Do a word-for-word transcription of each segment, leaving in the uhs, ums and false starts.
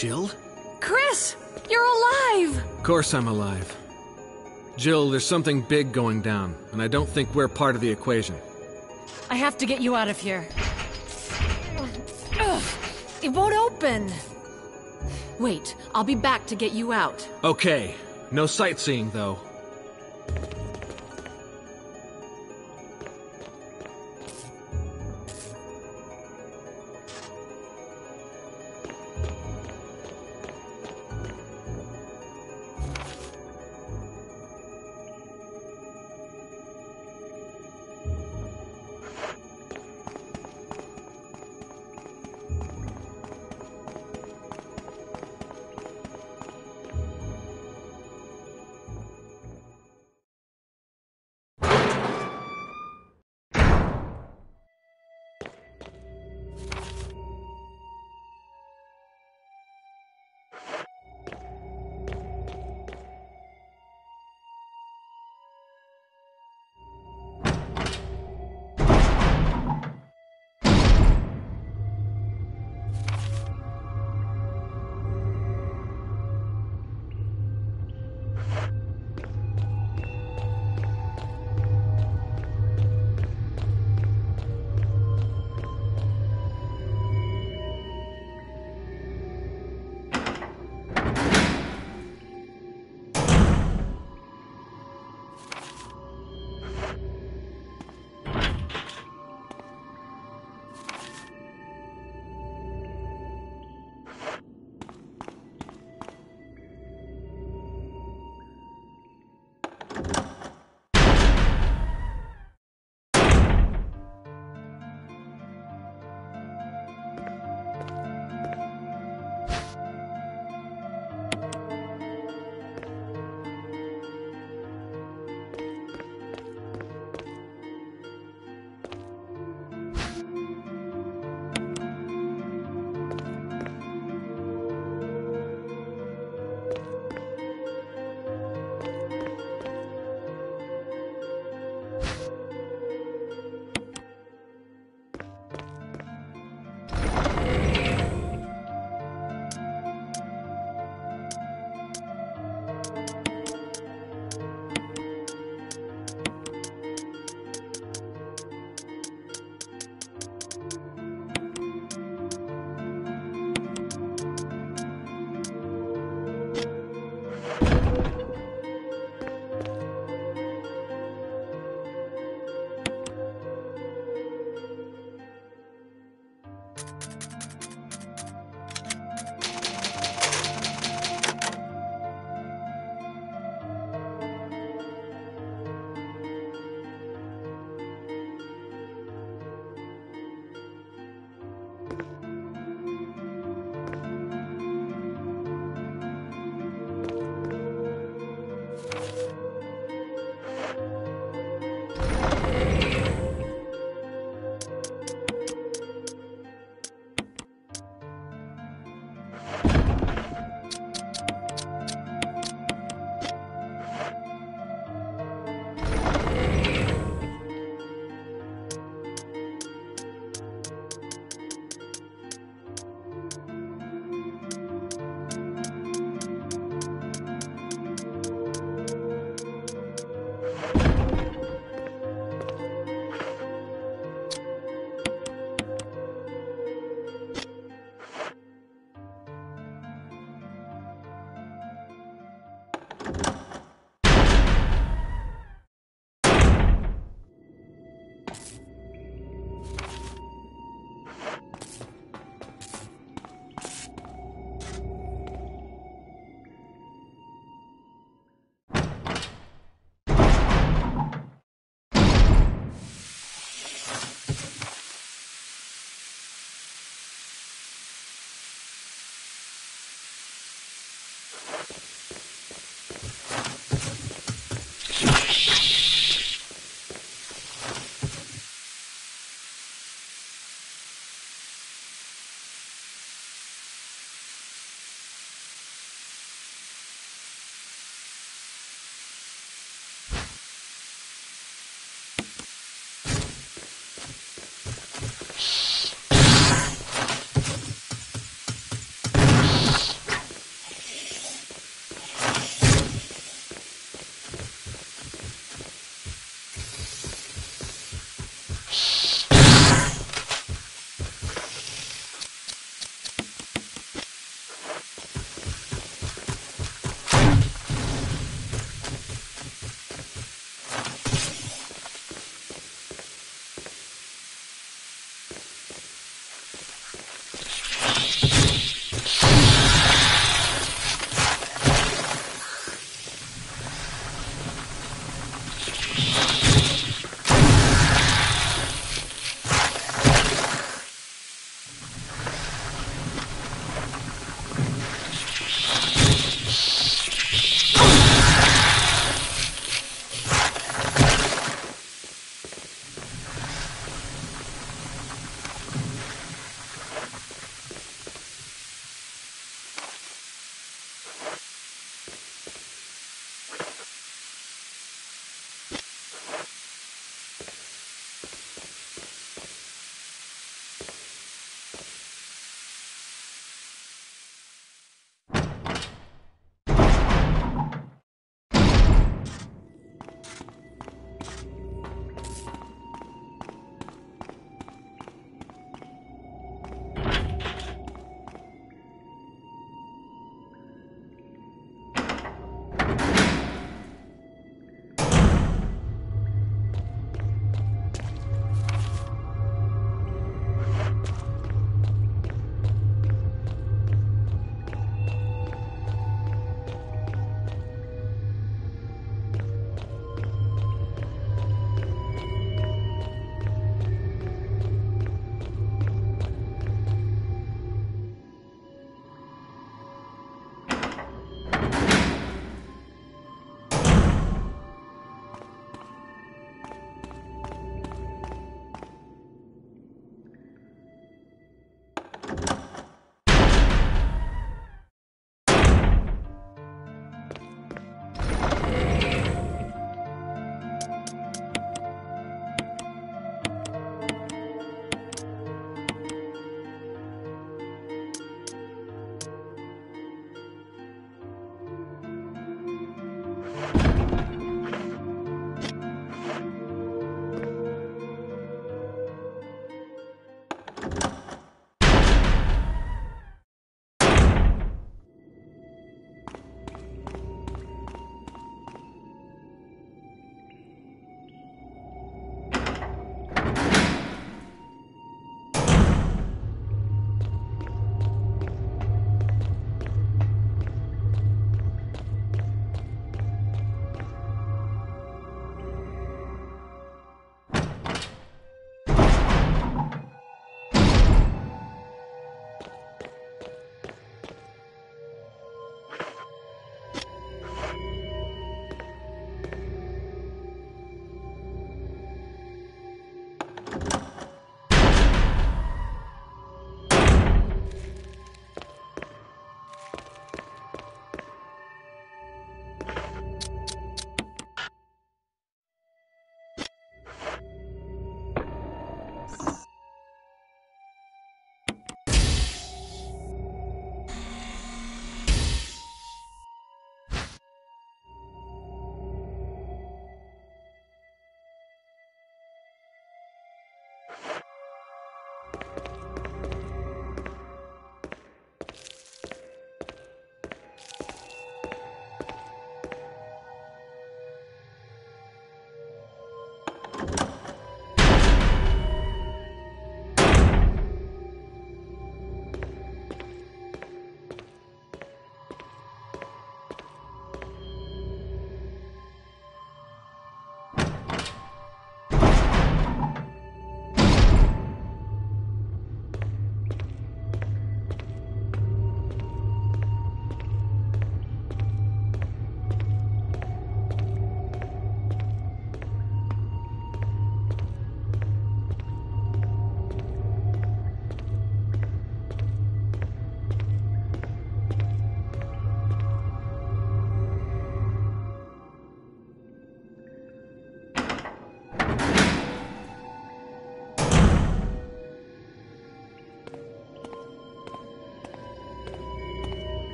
Jill? Chris! You're alive! Of course I'm alive. Jill, there's something big going down, and I don't think we're part of the equation. I have to get you out of here. Ugh, it won't open. Wait, I'll be back to get you out. Okay. No sightseeing, though.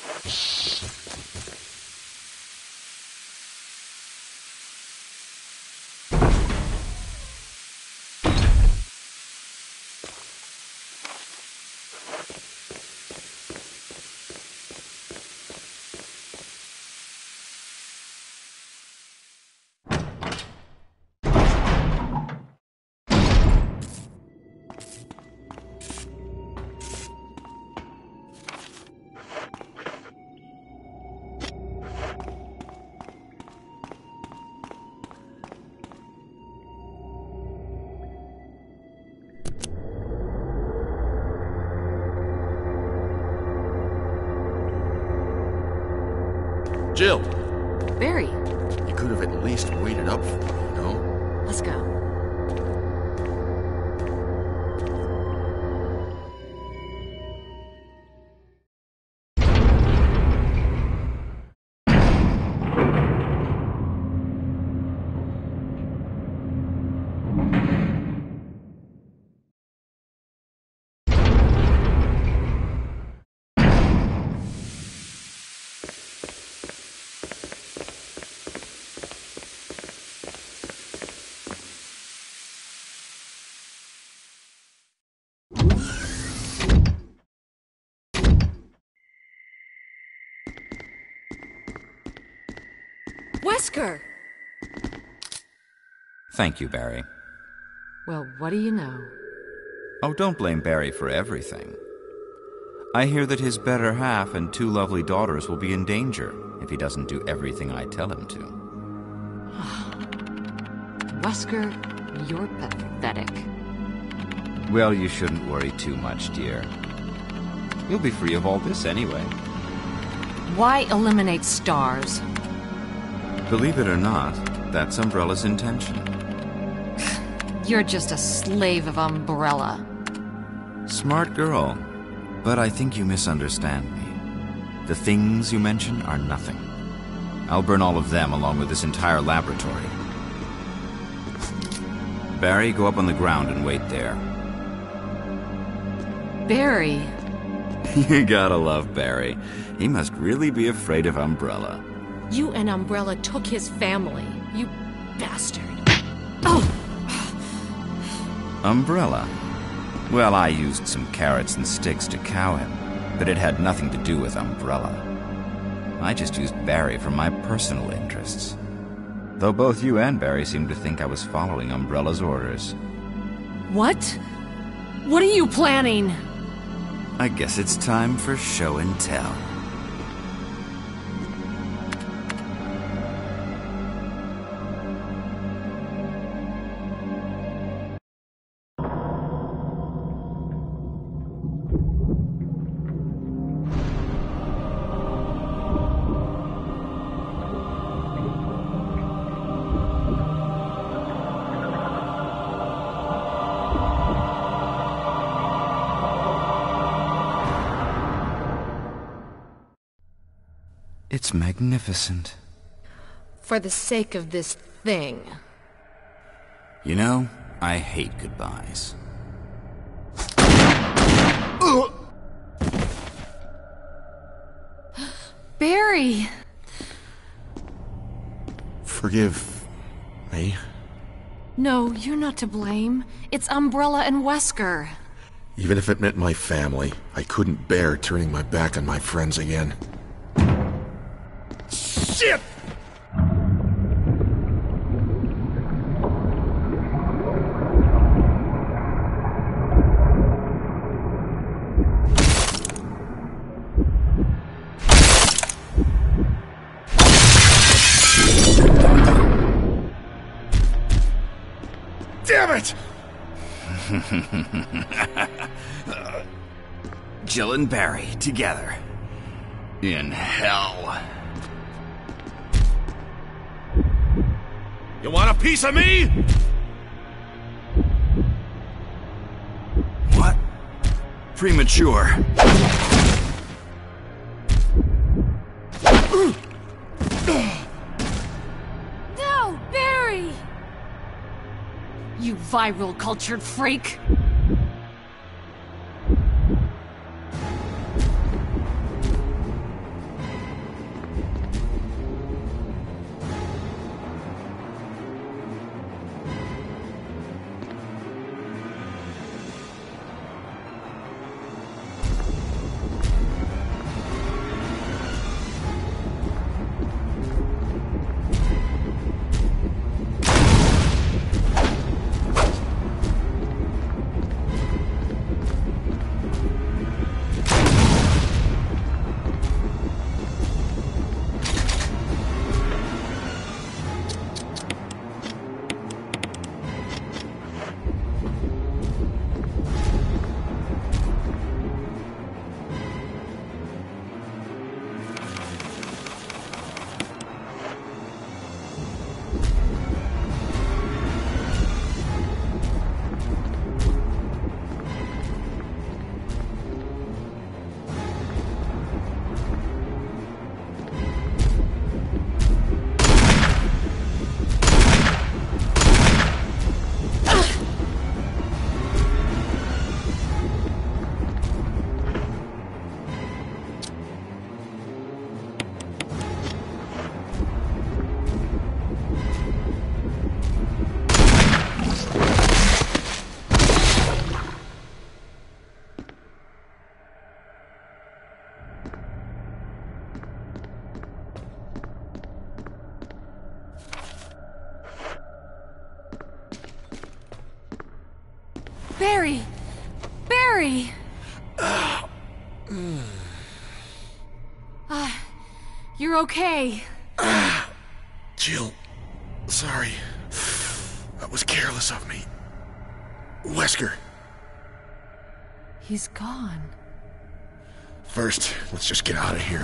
Jill! Barry, You could have at least waited up for me, you know? let's go. Wesker! Thank you, Barry. Well, what do you know? Oh, don't blame Barry for everything. I hear that his better half and two lovely daughters will be in danger if he doesn't do everything I tell him to. Wesker, you're pathetic. Well, you shouldn't worry too much, dear. You'll be free of all this anyway. Why eliminate stars? Believe it or not, that's Umbrella's intention. You're just a slave of Umbrella. Smart girl. But I think you misunderstand me. The things you mention are nothing. I'll burn all of them along with this entire laboratory. Barry, go up on the ground and wait there. Barry. You gotta love Barry. He must really be afraid of Umbrella. You and Umbrella took his family. You bastard. Oh! Umbrella? Well, I used some carrots and sticks to cow him, but it had nothing to do with Umbrella. I just used Barry for my personal interests. Though both you and Barry seem to think I was following Umbrella's orders. What? What are you planning? I guess it's time for show and tell. It's magnificent. For the sake of this thing. You know, I hate goodbyes. Barry! Forgive me. No, you're not to blame. It's Umbrella and Wesker. Even if it meant my family, I couldn't bear turning my back on my friends again. Shit! Damn it! Jill and Barry together. In hell. You want a piece of me? What? Premature. No, Barry! You viral cultured freak! Barry! Barry! Uh, Uh, you're okay. Jill, sorry. That was careless of me. Wesker. He's gone. First, let's just get out of here.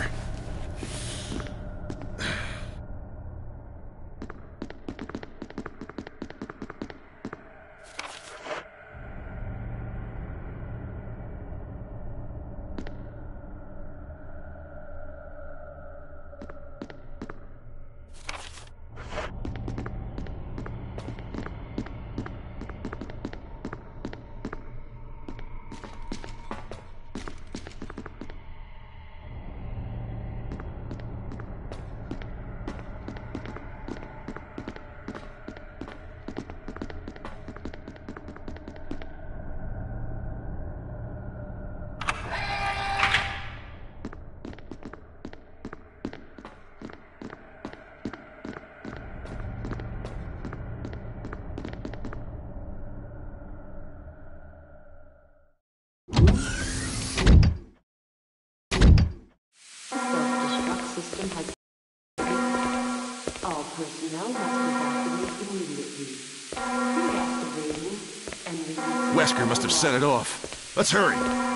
Wesker must have set it off. Let's hurry.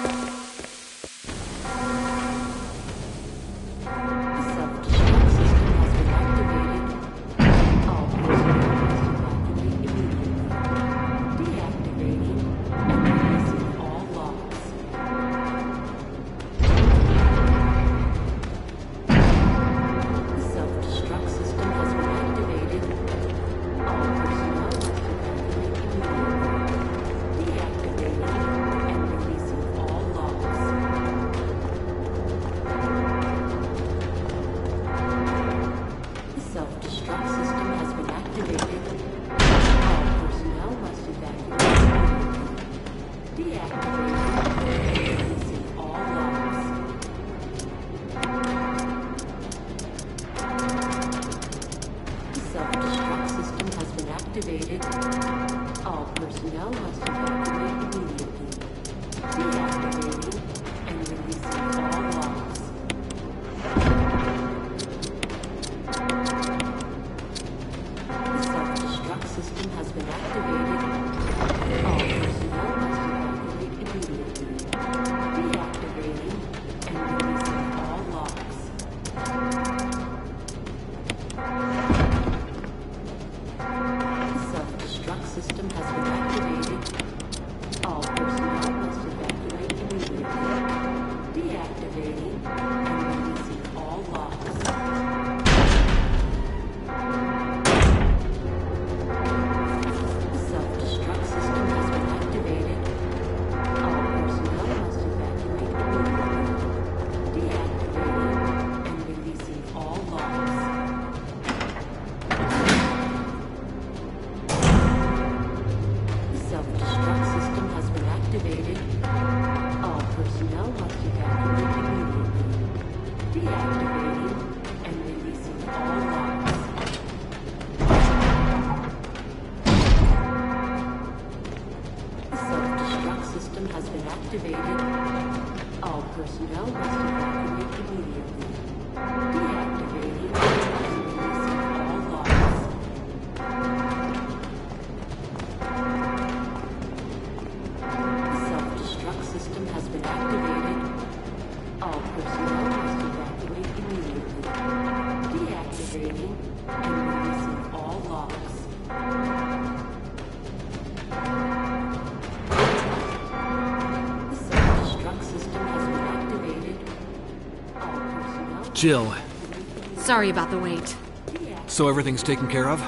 Jill. Sorry about the wait. So everything's taken care of?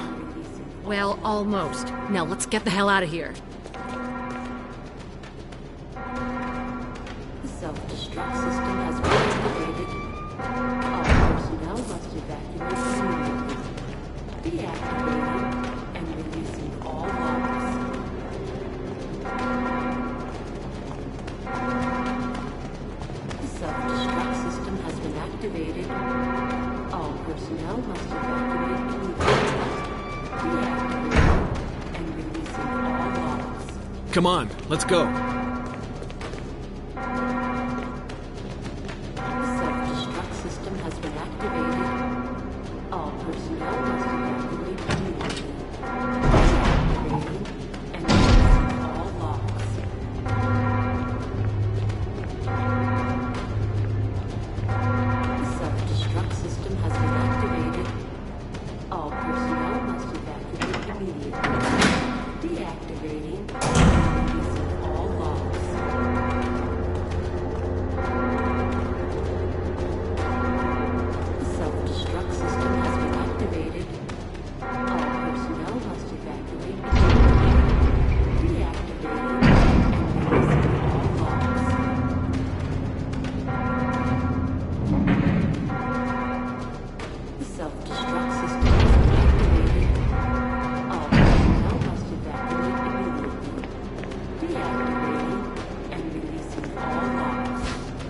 Well, almost. Now let's get the hell out of here. The self-destruct system has been activated. All personnel must evacuate immediately. Deactivating and releasing all logs. The self-destruct system has been activated. All personnel must evacuate immediately. Deactivating and releasing all logs. Come on, let's go. The self-destruct system has been activated. All personnel must evacuate immediately. Deactivating and releasing all locks. The self-destruct system has been activated. All personnel must evacuate immediately. Deactivating and releasing all locks. The self-destruct system has been activated. All personnel must evacuate immediately. Deactivating and releasing all locks. The self-destruct system has been activated. All personnel must evacuate immediately. Deactivating and releasing all locks.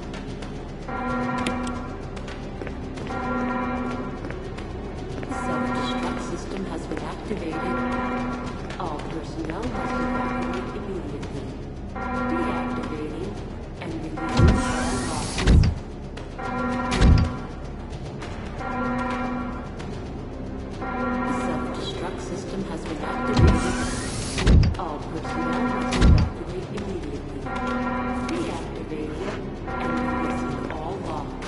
The self-destruct system has been activated. All personnel must evacuate immediately. Deactivating and releasing all locks. The self-destruct system has been activated. All personnel must evacuate immediately. Deactivating and releasing all locks.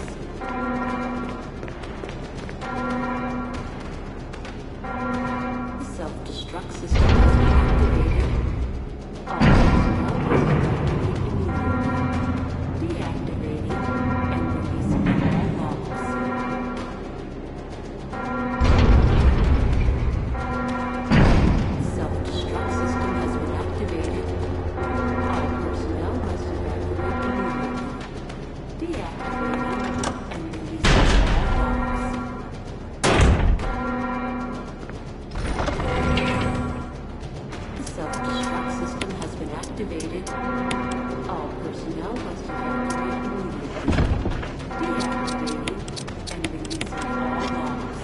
The self-destruct system has been activated. All personnel must evacuate immediately. Deactivating and releasing all locks. The self-destruct system has been activated. All personnel must evacuate immediately. Deactivating and releasing all locks. The self-destruct system has been activated. All personnel must evacuate immediately. Deactivating and releasing all locks.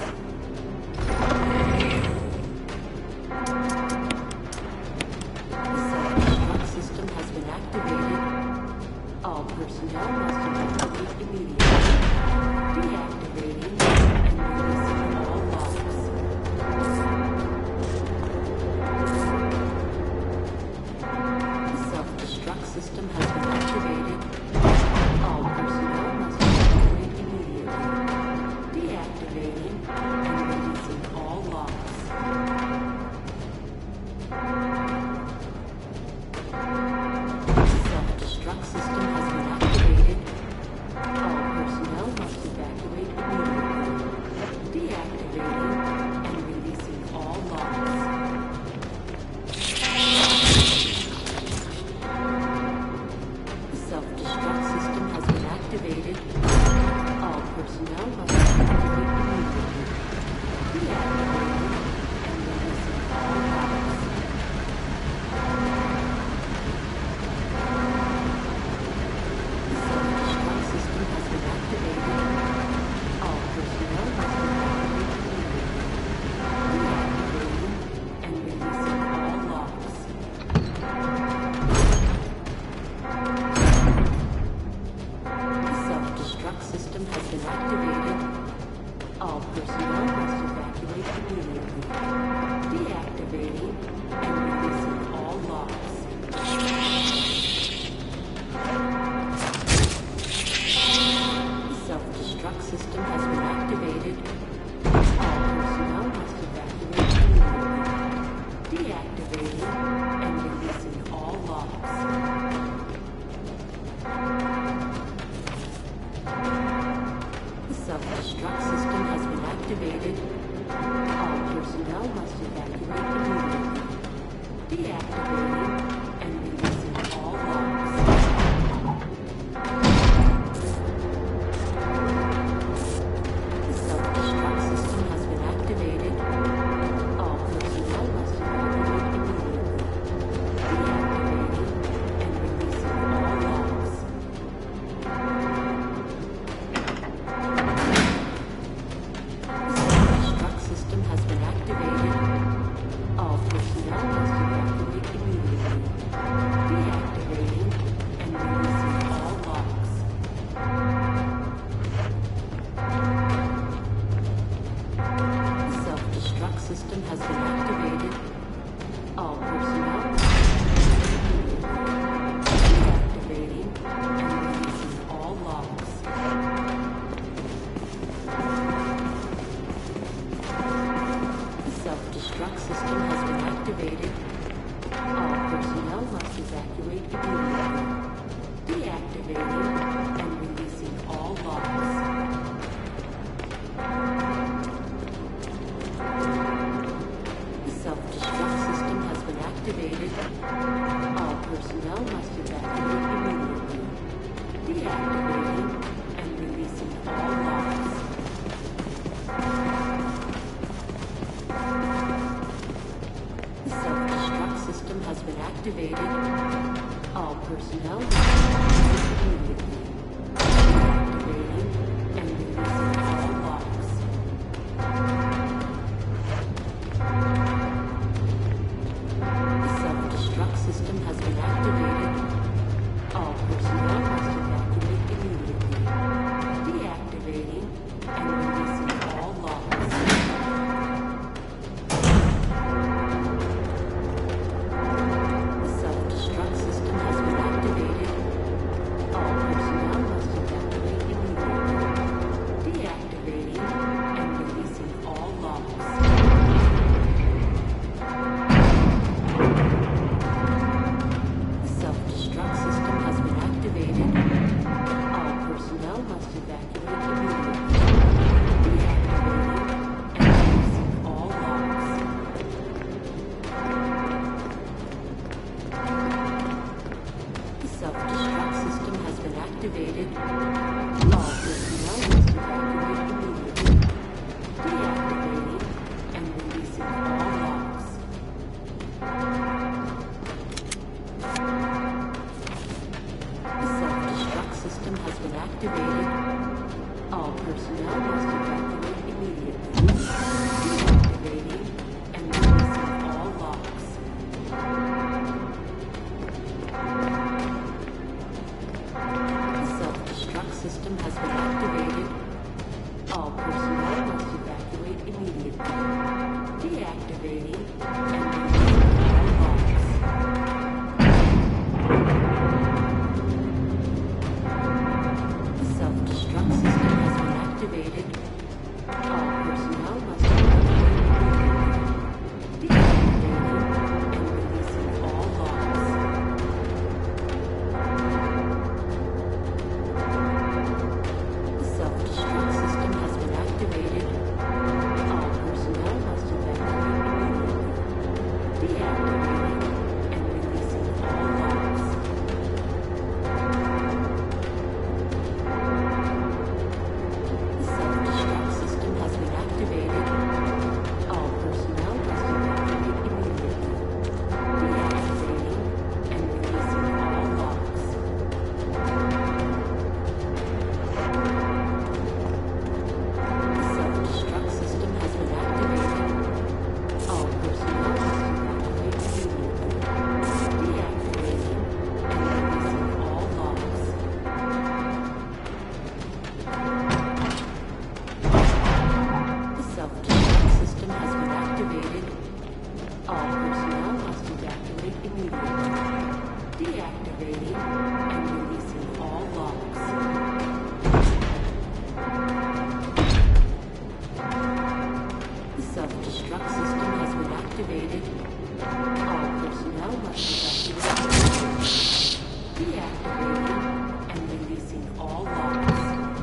The self-destruct system has been activated. All personnel must evacuate immediately. Deactivating and releasing all locks. The self-destruct system has been activated. All personnel must evacuate immediately. Deactivating and releasing all locks. The self-destruct system has been activated. All personnel must evacuate immediately. Deactivating and releasing all locks. The self-destruct system has been activated. All personnel must evacuate immediately. Deactivating and releasing all locks. The self-destruct system has been activated. All personnel must evacuate immediately. Deactivating and releasing all locks. The self-destruct system has been activated. All personnel must evacuate immediately. Deactivating and releasing all locks. The self-destruct system has been activated. All personnel must evacuate immediately. Deactivating and releasing all locks. The self-destruct system has been activated. All personnel must evacuate immediately. Deactivating and releasing all locks. The self-destruct system has been activated. All personnel must evacuate immediately. Deactivating and releasing all locks. system has been activated. All personnel must evacuate immediately. personnel must evacuate immediately. Deactivating and releasing all locks. The self-destruct system has been activated. All personnel must evacuate immediately. Deactivating and releasing all locks. The self-destruct system has been activated. All personnel must evacuate immediately. Deactivating and releasing all locks. The self-destruct system has been activated. All personnel must evacuate immediately. Deactivating and releasing all locks. The self-destruct system has been activated. All personnel must evacuate immediately. Deactivating and releasing all locks. The self-destruct system has been activated. All personnel must evacuate immediately. Deactivating and releasing all locks. The self-destruct system has been activated. All personnel must evacuate immediately. Deactivating and releasing all locks. The self-destruct system has been activated. All personnel must evacuate immediately. Deactivating and releasing all locks. The self-destruct system has been activated. All personnel must evacuate immediately. Deactivating and releasing all locks. The self-destruct system has been activated. All personnel must evacuate immediately. Deactivating and releasing all locks. The self-destruct system has been activated. All personnel must evacuate immediately. Deactivating and releasing all locks. The self-destruct system has been activated. All personnel must evacuate immediately. Deactivating and releasing all locks. The self-destruct system has been activated. All personnel must evacuate immediately. Deactivating and releasing all locks.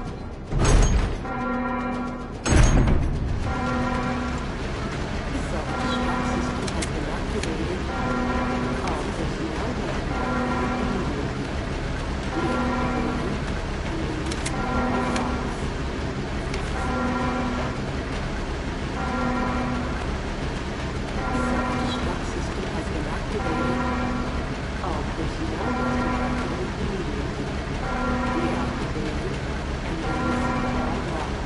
The self-destruct system has been activated. All personnel must evacuate immediately. Deactivating and releasing all locks. The self-destruct system has been activated. All personnel must evacuate immediately. Deactivating and releasing all locks.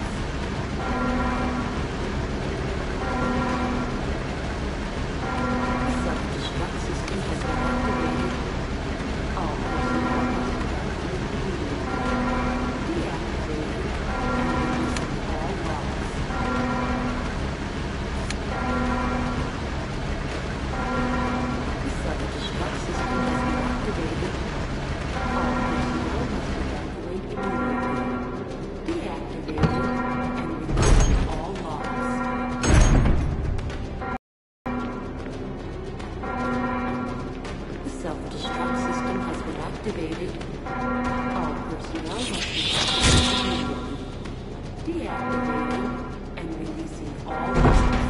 The self-destruct system has been activated. All personnel must evacuate immediately. Deactivating and releasing all locks. The self-destruct system has been activated. All personnel must evacuate immediately. Deactivating and releasing all locks. The self-destruct system has been activated. All personnel must evacuate immediately. Deactivating and releasing all locks.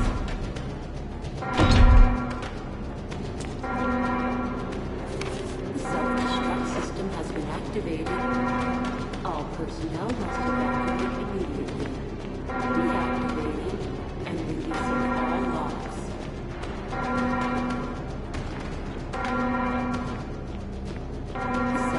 The self-destruct system has been activated. All personnel must evacuate immediately. Deactivating and releasing all locks. The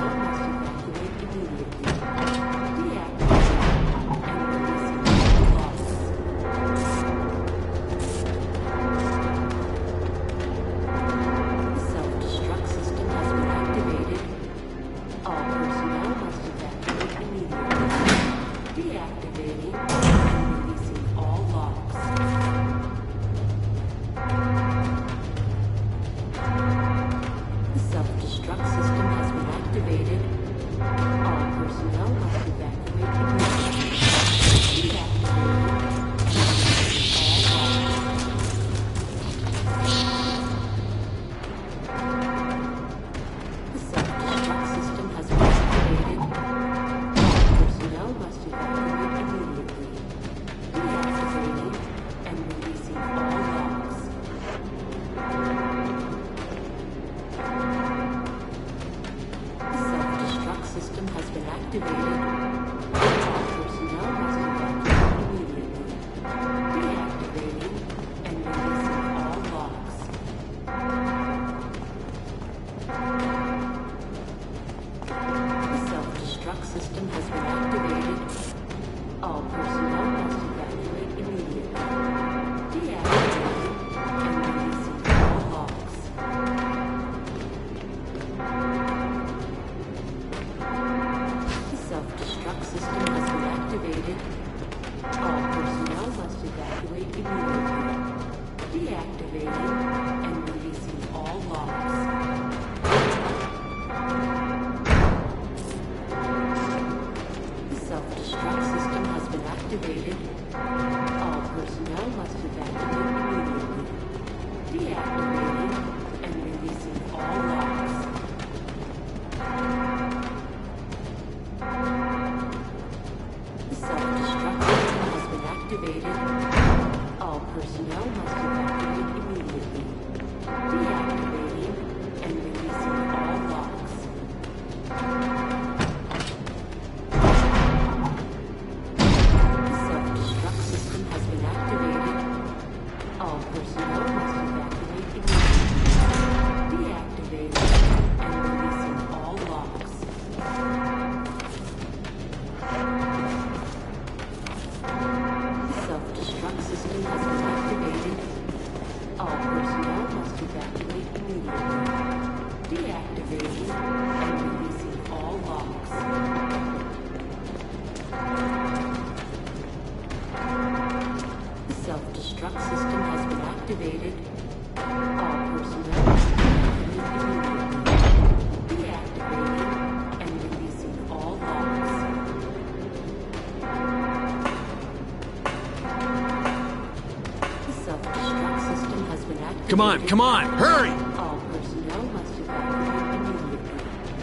Come on, come on, hurry! All personnel must evacuate immediately.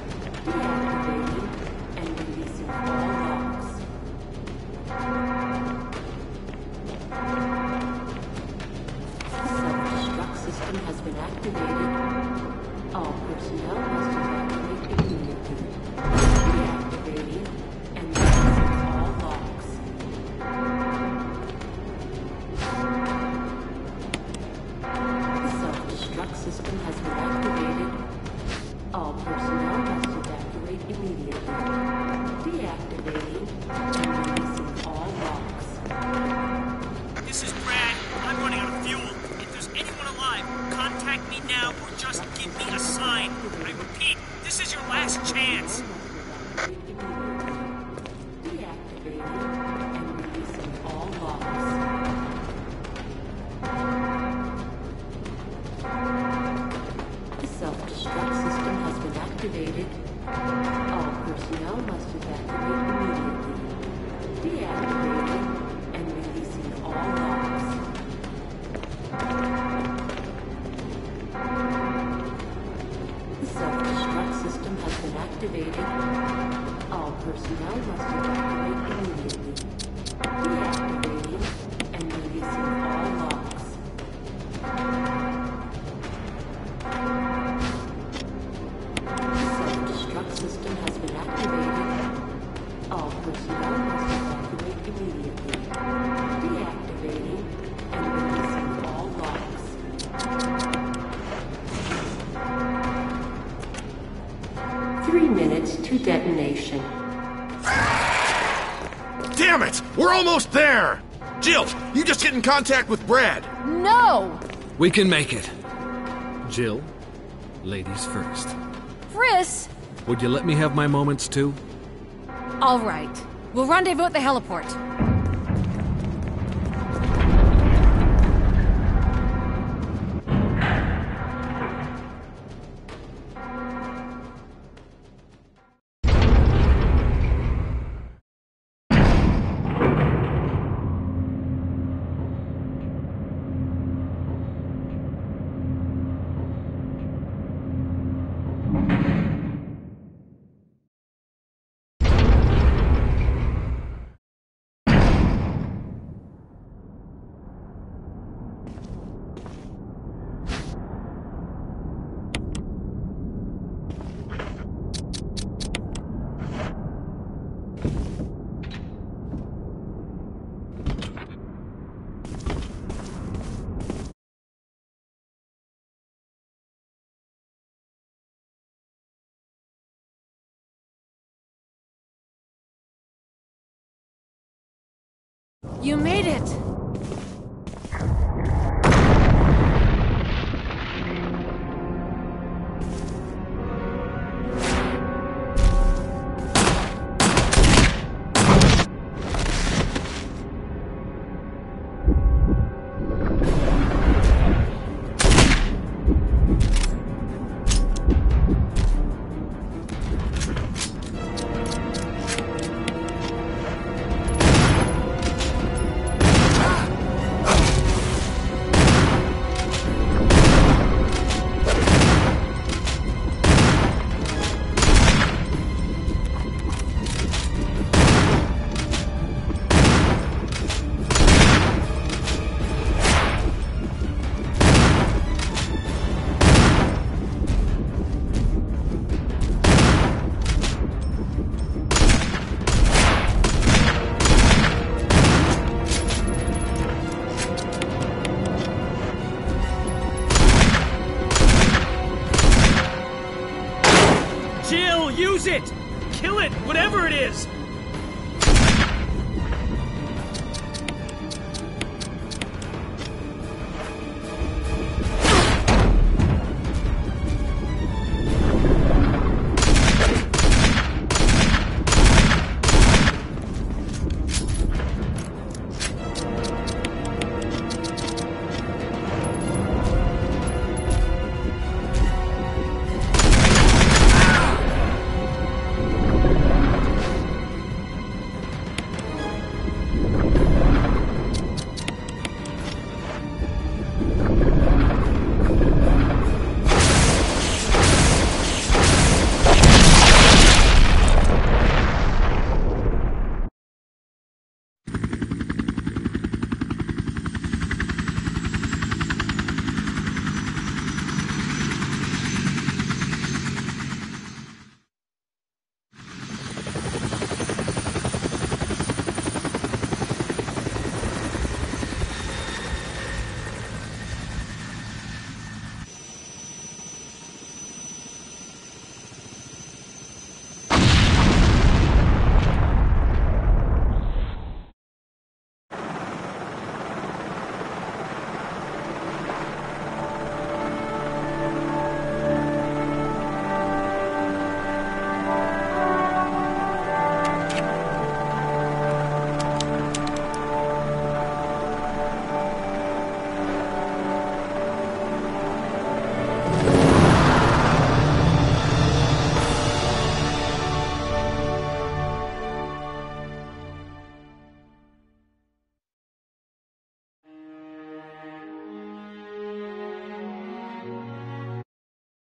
Deactivating and releasing all locks. The self-destruct system has been activated. All personnel must evacuate immediately. Deactivating and releasing all locks. System has been activated. All personnel must evacuate immediately. Deactivating and releasing all locks. This is Brad. I'm running out of fuel. If there's anyone alive, contact me now or just give me a sign. I repeat, this is your last chance. Deactivating and releasing all locks. Self-destruct system has been activated. All personnel must evacuate immediately. Deactivating and releasing all locks. The self-destruct system has been activated. All personnel must evacuate immediately. Deactivating and releasing all locks. System has been activated. All personnel must evacuate immediately. Deactivating and releasing all locks. Three minutes to detonation. Damn it! We're almost there! Jill, you just get in contact with Brad. No! We can make it. Jill, ladies first. Chris! Would you let me have my moments too? All right. We'll rendezvous at the heliport. You made it! Jill, use it! Kill it, whatever it is!